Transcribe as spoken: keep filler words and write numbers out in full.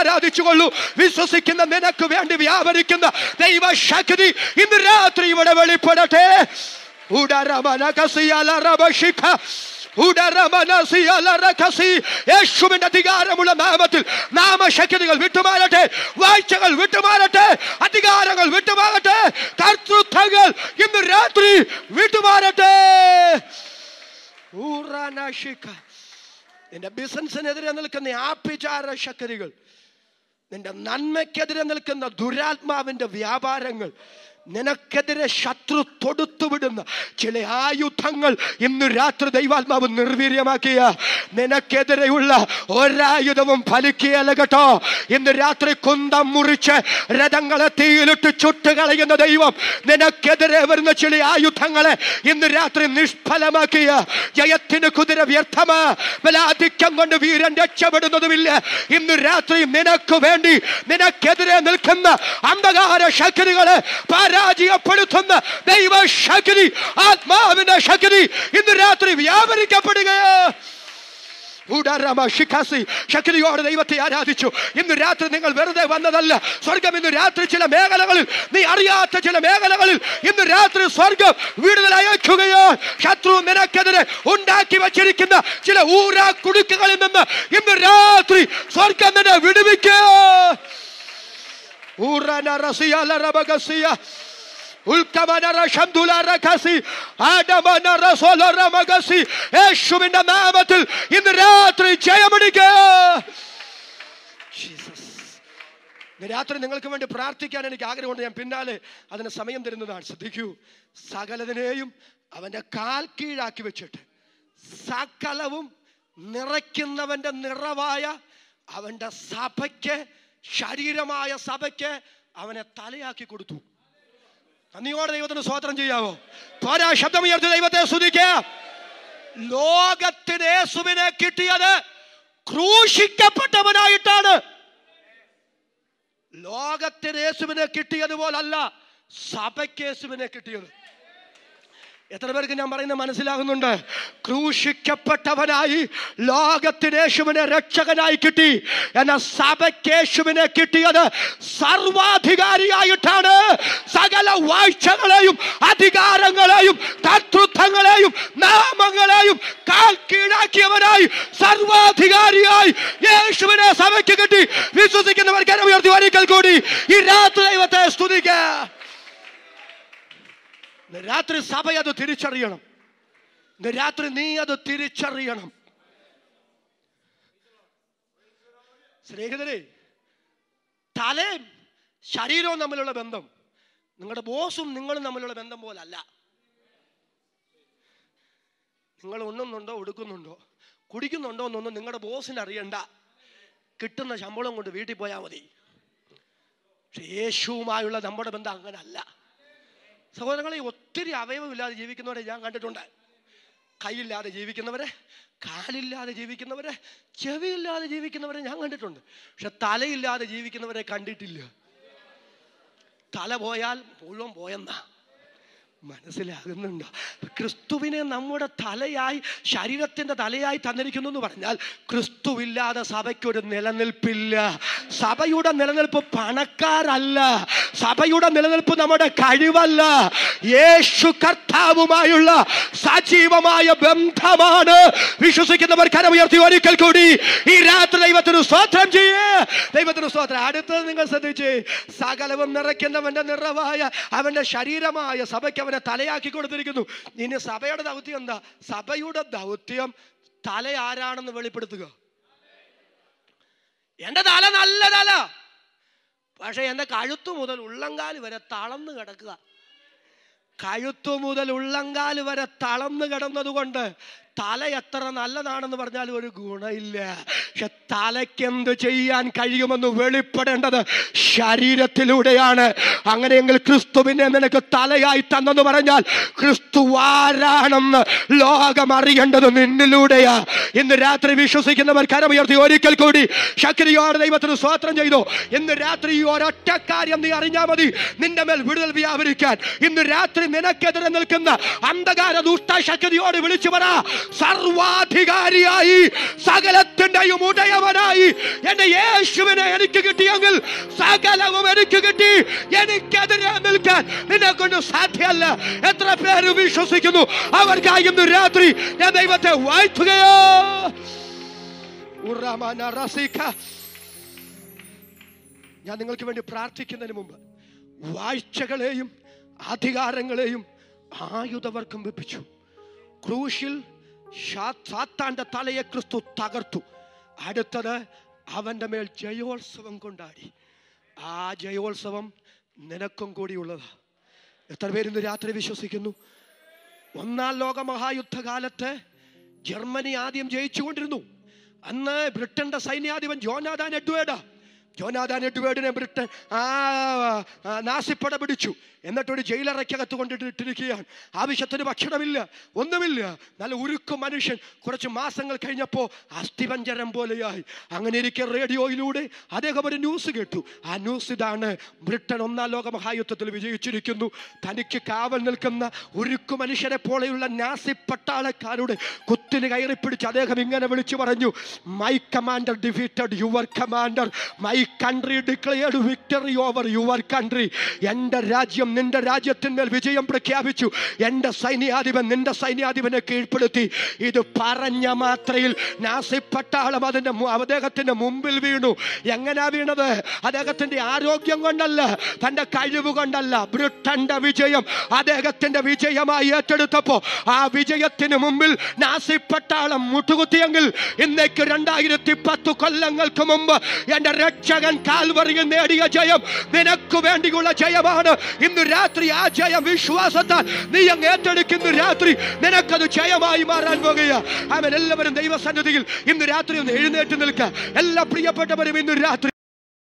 ആരാധിച്ചുകൊള്ളൂ. വിശ്വസിക്കുന്ന നിനക്ക് വേണ്ടി വ്യാപരിക്കുന്ന ദൈവശക്തി ഇന്ന് രാത്രി ഇവിടെ വെളിപ്പെടട്ടെ. യേശുവിന്റെ അധികാരമുള്ള നാമത്തിൽ നാമശക്തികൾ വിട്ടുമാറട്ടെ, വാഴ്ചകൾ വിട്ടുമാറട്ടെ, അധികാരങ്ങൾ വിട്ടുമാറട്ടെ, കർത്തൃത്വങ്ങൾ ഇന്ന് രാത്രി വിട്ടുമാറട്ടെ. നിന്റെ ബിസിനസിനെതിരെ നിൽക്കുന്ന ആഭിചാര ശക്തികൾ, നിന്റെ നന്മയ്ക്കെതിരെ നിൽക്കുന്ന ദുരാത്മാവിന്റെ വ്യാപാരങ്ങൾ, നിനക്കെതിരെ ശത്രു തൊടുത്തുവിടുന്ന ചില ആയുധങ്ങൾ ഇന്ന് രാത്രി ദൈവാത്മാവ് നിർവീര്യമാക്കിയ നിനക്കെതിരെയുള്ള ഒരായുധവും ഫലിക്കുകയല്ല കേട്ടോ. ഇന്ന് രാത്രി കുന്തം മുറിച്ച് രഥങ്ങളെ തീയിലിട്ട് ചുട്ടുകളയുന്ന ദൈവം നിനക്കെതിരെ വരുന്ന ചില ആയുധങ്ങളെ ഇന്ന് രാത്രി നിഷ്ഫലമാക്കിയ ജയത്തിന് കുതിര വ്യർത്ഥമാ, ബലാധിക്യം കൊണ്ട് വീരൻ രക്ഷപ്പെടുന്നതുമില്ല. ഇന്ന് രാത്രി നിനക്ക് വേണ്ടി നിനക്കെതിരെ നിൽക്കുന്ന അന്ധകാര ശക്തികളെ പരാജയപ്പെടുത്തുന്ന ദൈവശക്തി, ആത്മാവിന്റെ ശക്തി ഇന്ന് രാത്രി വ്യാപരിക്കപ്പെടുകയോ. ശക്തിയോടെ ദൈവത്തെ ആരാധിച്ചു. ഇന്ന് രാത്രി നിങ്ങൾ വെറുതെ വന്നതല്ല. സ്വർഗം ഇന്ന് രാത്രി ചില മേഖലകളിൽ, നീ അറിയാത്ത ചില മേഖലകളിൽ ഇന്ന് രാത്രി സ്വർഗം വിടുതൽ അയക്കുകയോ. ശത്രു നിനക്കെതിരെ ഉണ്ടാക്കി വച്ചിരിക്കുന്ന ചില ഊരാ കുടുക്കുകളിൽ നിന്ന് ഇന്ന് രാത്രി സ്വർഗം നിന്നെ വിടുവിക്കുകയോ. യേശുവിന്റെ നാമത്തിൽ ഇന്ന് രാത്രി ജയമെടുക്കുക. രാത്രി നിങ്ങൾക്ക് വേണ്ടി പ്രാർത്ഥിക്കാൻ എനിക്ക് ആഗ്രഹമുണ്ട്. ഞാൻ പിന്നാലെ അതിന് സമയം തരുന്നതാണ്. ശ്രദ്ധിക്കൂ, സകലതിനെയും അവന്റെ കാൽ കീഴാക്കി വെച്ചിട്ട് സകലവും നിറയ്ക്കുന്നവന്റെ നിറവായ അവന്റെ സഭയ്ക്ക്, ശരീരമായ സഭയ്ക്ക് അവനെ തലയാക്കി കൊടുത്തു. നന്ദിയോടെ ദൈവത്തിന് സ്തോത്രം ചെയ്യാവോ? പോരാ, ശബ്ദമുയർത്തി ദൈവത്തെ സ്തുതിക്കുക. ലോകത്തിന് യേശുവിനെ കിട്ടിയത് ക്രൂശിക്കപ്പെട്ടവനായിട്ടാണ്. ലോകത്തിന് യേശുവിനെ കിട്ടിയതുപോലല്ല സഭയ്ക്ക് യേശുവിനെ കിട്ടിയത്. എത്ര പേർക്ക് ഞാൻ പറയുന്നത് മനസ്സിലാകുന്നുണ്ട്? ക്രൂശിക്കപ്പെട്ടവനായി ലോകത്തിന് യേശുവിനെ രക്ഷകനായി കിട്ടി. എന്നാൽ സഭയ്ക്ക് യേശുവിനെ കിട്ടിയത് സർവാധികാരിയായിട്ടാണ്. സകല വാഴ്ചകളെയും അധികാരങ്ങളെയും കർത്തൃത്വങ്ങളെയും നാമങ്ങളെയും കാൽ കീഴാക്കിയവനായി സർവാധികാരിയായി യേശുവിനെ സഭയ്ക്ക് കിട്ടി. വിശ്വസിക്കുന്നവർ കരം ഉയർത്തി ഒരിക്കൽ കൂടി ഈ രാത്രി ദൈവത്തെ സ്തുതിക്കുക. രാത്രി സഭ അത് തിരിച്ചറിയണം. രാത്രി നീ അത് തിരിച്ചറിയണം. സ്നേഹിതരെ, തലയും ശരീരവും തമ്മിലുള്ള ബന്ധം നിങ്ങളുടെ ബോസും നിങ്ങളും തമ്മിലുള്ള ബന്ധം പോലല്ല. നിങ്ങൾ ഉണ്ണുന്നുണ്ടോ, ഉടുക്കുന്നുണ്ടോ, കുടിക്കുന്നുണ്ടോ എന്നൊന്നും നിങ്ങളുടെ ബോസിന് അറിയണ്ട. കിട്ടുന്ന ശമ്പളം കൊണ്ട് വീട്ടിൽ പോയാൽ മതി. പക്ഷെ യേശുവുമായുള്ള നമ്മുടെ ബന്ധം അങ്ങനല്ല. സഹോദരങ്ങളെ, ഒത്തിരി അവയവമില്ലാതെ ജീവിക്കുന്നവരെ ഞാൻ കണ്ടിട്ടുണ്ട്. കൈയില്ലാതെ ജീവിക്കുന്നവരെ, കാലില്ലാതെ ജീവിക്കുന്നവരെ, ചെവിയില്ലാതെ ജീവിക്കുന്നവരെ ഞാൻ കണ്ടിട്ടുണ്ട്. പക്ഷെ തലയില്ലാതെ ജീവിക്കുന്നവരെ കണ്ടിട്ടില്ല. തല പോയാൽ മുഴുവൻ പോയെന്നാ. മനസ്സിലാകുന്നുണ്ടോ? ക്രിസ്തുവിനെ നമ്മുടെ തലയായി, ശരീരത്തിന്റെ തലയായി തന്നിരിക്കുന്നു എന്ന് പറഞ്ഞാൽ ക്രിസ്തുവില്ലാതെ സഭയ്ക്കൊരു നിലനിൽപ്പില്ല. സഭയുടെ നിലനിൽപ്പ് പണക്കാരല്ല. സഭയുടെ നിലനിൽപ്പ് നമ്മുടെ കഴിവല്ല. യേശു കർത്താവുമായുള്ള സജീവമായ ബന്ധമാണ്. വിശ്വസിക്കുന്നവർ കരമുയർത്തി ഒരിക്കൽ കൂടി ഈ രാത്രി ദൈവത്തിന് സ്തോത്രം ചെയ്യേ. ദൈവത്തിന് സ്തോത്രം. അടുത്തത് നിങ്ങൾ ശ്രദ്ധിച്ച്, സകലവും നിറയ്ക്കുന്നവന്റെ നിറവായ അവന്റെ ശരീരമായ സഭയ്ക്ക് അവനെ തലയാക്കി കൊടുത്തിരിക്കുന്നു. ഇനി സഭയുടെ ദൗത്യം എന്താ? സഭയുടെ ദൗത്യം തല ആരാണെന്ന് വെളിപ്പെടുത്തുക. എന്റെ തല നല്ല തല, പക്ഷെ എന്റെ കഴുത്തു മുതൽ ഉള്ളങ്കാല് വരെ തളർന്നു കിടക്കുക. കഴുത്തു മുതൽ ഉള്ളങ്കാല് വരെ തളർന്നു കിടന്നത് കൊണ്ട് തല എത്ര നല്ലതാണെന്ന് പറഞ്ഞാലും ഒരു ഗുണമില്ല. പക്ഷെ തലയ്ക്കെന്ത് ചെയ്യാൻ കഴിയുമെന്ന് വെളിപ്പെടേണ്ടത് ശരീരത്തിലൂടെയാണ്. അങ്ങനെയെങ്കിൽ ക്രിസ്തുവിനെ നിനക്ക് തലയായി തന്നെന്ന് പറഞ്ഞാൽ ക്രിസ്തു ആരാണെന്ന് ലോകം അറിയേണ്ടത് നിന്നിലൂടെയാ. ഇന്ന് രാത്രി വിശ്വസിക്കുന്നവർ കരമുയർത്തി ഒരിക്കൽ കൂടി ശക്തിയോടെ ദൈവത്തിന് സ്തോത്രം ചെയ്തു. ഇന്ന് രാത്രി ഈ ഒരൊറ്റ കാര്യം നീ അറിഞ്ഞാൽ മതി, നിന്റെ മേൽ വിടുതൽ വ്യാപരിക്കാൻ. ഇന്ന് രാത്രി നിനക്കെതിരെ നിൽക്കുന്ന അന്ധകാര ദുഷ്ട ശക്തിയോട് വിളിച്ചു പറ, സർവാധികാരിയായി സകലത്തിന്റെയും ഉടയവനായി എന്റെ യേശുവിനെ എനിക്ക് കിട്ടിയെങ്കിൽ സകലവും എനിക്ക് കിട്ടി. എനിക്കെതിരെ നിൽക്കാൻ നിന്നെ കൊണ്ട് സാധ്യമല്ല. എത്ര പേര് വിശ്വസിക്കുന്നു? അവർക്കായി ഇന്ന് രാത്രി ഞാൻ ദൈവത്തെ വാഴ്ത്തുകയോ. ഞാൻ നിങ്ങൾക്ക് വേണ്ടി പ്രാർത്ഥിക്കുന്നതിന് മുമ്പ് വാഴ്ചകളെയും അധികാരങ്ങളെയും ആയുധവർക്കം വെപ്പിച്ചു. ക്രൂശിൽ സാത്താന്റെ തലയെ ക്രിസ്തു തകർത്തു. അടുത്തത് അവന്റെ മേൽ ജയോത്സവം കൊണ്ടാടി. ആ ജയോത്സവം നിനക്കും കൂടിയുള്ളതാ. എത്ര പേരിന്ന് രാത്രി വിശ്വസിക്കുന്നു? ഒന്നാം ലോക മഹായുദ്ധകാലത്ത് ജർമ്മനി ആദ്യം ജയിച്ചുകൊണ്ടിരുന്നു. അന്ന് ബ്രിട്ടന്റെ സൈന്യാധിപൻ ജോനാഥാൻ എഡ്വേർഡ് ജോനാഥാൻ എഡ്വേർഡിനെ ബ്രിട്ടൻ ആ നാസിപ്പട പിടിച്ചു. എന്നിട്ടൊരു ജയിലറയ്ക്കകത്ത് കൊണ്ടിട്ടിരിക്കുകയാണ്. ആവശ്യത്തിന് ഭക്ഷണമില്ല, ഒന്നുമില്ല. നല്ല ഉരുക്കു മനുഷ്യൻ. കുറച്ച് മാസങ്ങൾ കഴിഞ്ഞപ്പോൾ അസ്ഥിപഞ്ജരം പോലെയായി. അങ്ങനെ ഇരിക്കെ റേഡിയോയിലൂടെ അദ്ദേഹം ഒരു ന്യൂസ് കേട്ടു. ആ ന്യൂസ് ഇതാണ്: ബ്രിട്ടൻ ഒന്നാം ലോക മഹായുദ്ധത്തിൽ വിജയിച്ചിരിക്കുന്നു. തനിക്ക് കാവൽ നിൽക്കുന്ന ഉരുക്കു മനുഷ്യരെ പോലെയുള്ള നാസി പട്ടാളക്കാരുടെ കുത്തിന് കയറിപ്പിടിച്ച് അദ്ദേഹം ഇങ്ങനെ വിളിച്ചു പറഞ്ഞു: my commander defeated your commander, my country declared victory over your country. എൻ്റെ രാജ്യം നിന്റെ രാജ്യത്തിന്മേൽ വിജയം പ്രഖ്യാപിച്ചു. എൻ്റെ സൈന്യാധിപൻ നിന്റെ സൈന്യാധിപനെ കീഴ്പ്പെടുത്തി. ഇത് പറഞ്ഞ മാത്രയിൽ നാസി പട്ടാളം അതിന്റെ അദ്ദേഹത്തിന്റെ മുമ്പിൽ വീണു. എങ്ങനാ വീണത്? അദ്ദേഹത്തിന്റെ ആരോഗ്യം കൊണ്ടല്ല, തന്റെ കഴിവ് കൊണ്ടല്ല. ബ്രിട്ടന്റെ വിജയം അദ്ദേഹത്തിന്റെ വിജയമായി ഏറ്റെടുത്തപ്പോ ആ വിജയത്തിന് മുമ്പിൽ നാസി പട്ടാളം മുട്ടുകുത്തിയെങ്കിൽ ഇന്നേക്ക് രണ്ടായിരത്തി പത്ത് കൊല്ലങ്ങൾക്ക് മുമ്പ് എന്റെ രക്ഷകൻ കാൽവറിയിൽ നേടിയ ജയം നിനക്ക് വേണ്ടിയുള്ള ജയമാണ്. ഇന്ന് രാത്രി ആ ജയം വിശ്വാസത്താൽ നീ അങ്ങ് ഏറ്റെടുക്കുന്ന രാത്രി നിനക്കത് ജയമായി മാറാൻ പോകുക. അവൻ എല്ലാവരും ദൈവസന്നിധിയിൽ ഇന്ന് രാത്രി ഒന്ന് എഴുന്നേറ്റ് നിൽക്കുക. എല്ലാ പ്രിയപ്പെട്ടവരും ഇന്ന് രാത്രി